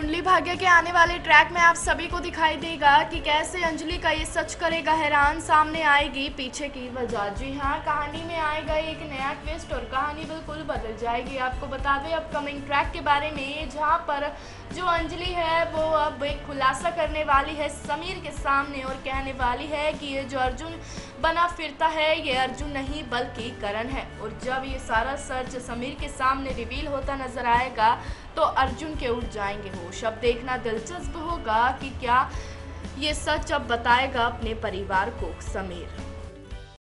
अंजलि भाग्य के आने वाले ट्रैक में आप सभी को दिखाई देगा कि कैसे अंजलि का ये सच करेगा हैरान सामने आएगी पीछे की वजह। जी हाँ, कहानी में आएगा एक नया ट्विस्ट और कहानी बिल्कुल बदल जाएगी। आपको बता दें अपकमिंग ट्रैक के बारे में, जहाँ पर जो अंजलि है वो अब एक खुलासा करने वाली है समीर के सामने और कहने वाली है कि ये जो अर्जुन बना फिरता है ये अर्जुन नहीं बल्कि करण है। और जब ये सारा सच समीर के सामने रिवील होता नजर आएगा तो अर्जुन के उठ जाएंगे होश। अब देखना दिलचस्प होगा कि क्या ये सच अब बताएगा अपने परिवार को समीर।